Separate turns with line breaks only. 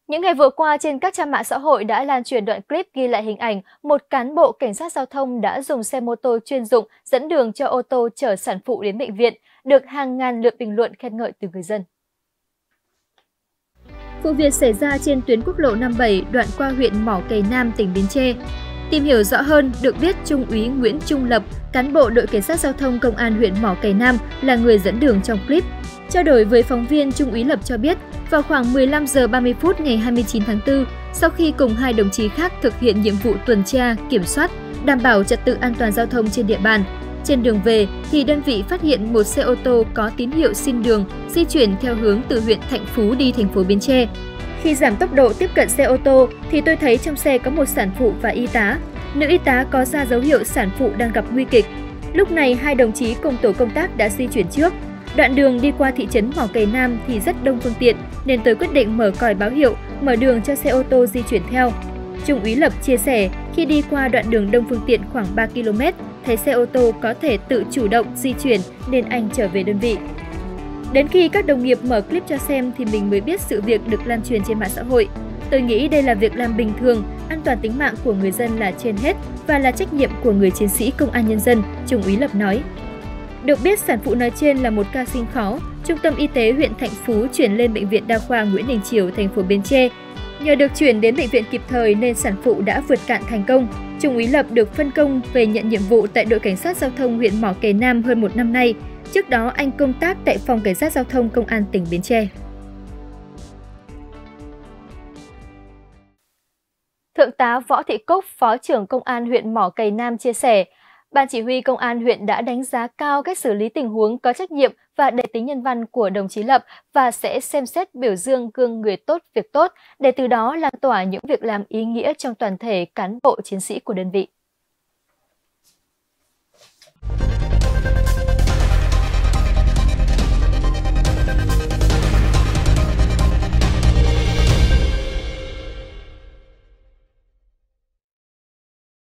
Những ngày vừa qua, trên các trang mạng xã hội đã lan truyền đoạn clip ghi lại hình ảnh một cán bộ cảnh sát giao thông đã dùng xe mô tô chuyên dụng dẫn đường cho ô tô chở sản phụ đến bệnh viện, được hàng ngàn lượt bình luận khen ngợi từ người dân. Vụ việc xảy ra trên tuyến quốc lộ 57 đoạn qua huyện Mỏ Cày Nam, tỉnh Bến Tre. Tìm hiểu rõ hơn, được biết Trung úy Nguyễn Trung Lập, cán bộ đội cảnh sát giao thông công an huyện Mỏ Cày Nam là người dẫn đường trong clip. Trao đổi với phóng viên, Trung úy Lập cho biết, vào khoảng 15 giờ 30 phút ngày 29 tháng 4, sau khi cùng hai đồng chí khác thực hiện nhiệm vụ tuần tra, kiểm soát, đảm bảo trật tự an toàn giao thông trên địa bàn, trên đường về thì đơn vị phát hiện một xe ô tô có tín hiệu xin đường di chuyển theo hướng từ huyện Thạnh Phú đi thành phố Bến Tre. Khi giảm tốc độ tiếp cận xe ô tô thì tôi thấy trong xe có một sản phụ và y tá. Nữ y tá có ra dấu hiệu sản phụ đang gặp nguy kịch. Lúc này hai đồng chí cùng tổ công tác đã di chuyển trước. Đoạn đường đi qua thị trấn Mỏ Cày Nam thì rất đông phương tiện nên tôi quyết định mở còi báo hiệu, mở đường cho xe ô tô di chuyển theo. Trung úy Lập chia sẻ, khi đi qua đoạn đường đông phương tiện khoảng 3 km, thấy xe ô tô có thể tự chủ động di chuyển nên anh trở về đơn vị. Đến khi các đồng nghiệp mở clip cho xem thì mình mới biết sự việc được lan truyền trên mạng xã hội. Tôi nghĩ đây là việc làm bình thường, an toàn tính mạng của người dân là trên hết và là trách nhiệm của người chiến sĩ công an nhân dân, Trung úy Lập nói. Được biết, sản phụ nói trên là một ca sinh khó, Trung tâm Y tế huyện Thạnh Phú chuyển lên Bệnh viện Đa khoa Nguyễn Đình Chiểu, thành phố Bến Tre. Nhờ được chuyển đến bệnh viện kịp thời nên sản phụ đã vượt cạn thành công. Trung úy Lập được phân công về nhận nhiệm vụ tại đội cảnh sát giao thông huyện Mỏ Cày Nam hơn một năm nay. Trước đó, anh công tác tại phòng cảnh sát giao thông công an tỉnh Bến Tre. Thượng tá Võ Thị Cúc, Phó trưởng Công an huyện Mỏ Cày Nam chia sẻ, Ban chỉ huy Công an huyện đã đánh giá cao cách xử lý tình huống có trách nhiệm và đầy tính nhân văn của đồng chí Lập và sẽ xem xét biểu dương gương người tốt việc tốt để từ đó lan tỏa những việc làm ý nghĩa trong toàn thể cán bộ chiến sĩ của đơn vị.